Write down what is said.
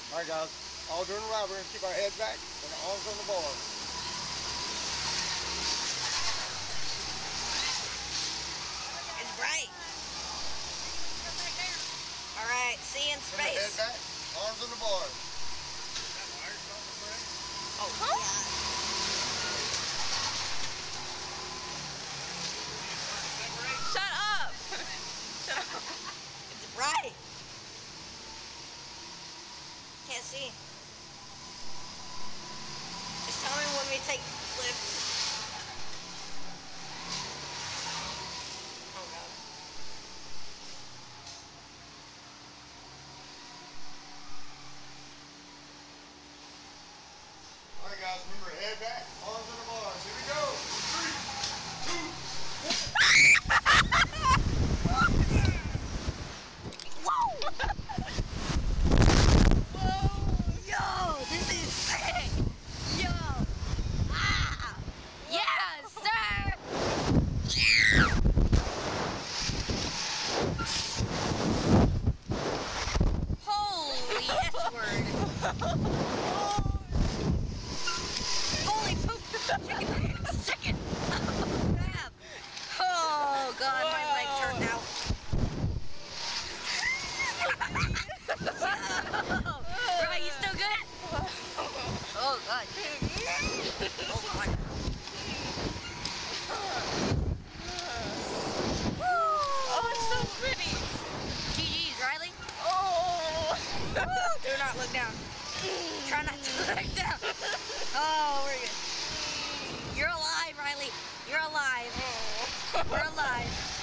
Alright guys, all during the ride we're going to keep our head back and our arms on the bar. It's bright. Alright, see you in space. Head back, arms on the bar. Oh, huh? Shut up! Shut up. It's bright. Can't see. Just tell me when we take lifts. Oh god. Alright guys, remember head back, arms on the bars. Here we go. 3, 2, Whoa! Yo, this is sick! Yo! Ah! Yes, sir! Holy S-word! Holy poop! Chicken! Oh, crap! Oh god, my leg turned out. Bro, you still good? Oh god. Oh god. Oh, it's so pretty. GG's, Riley. Oh. Do not look down. Try not to look down. Oh, we're good. You're alive, Riley. You're alive. We're alive.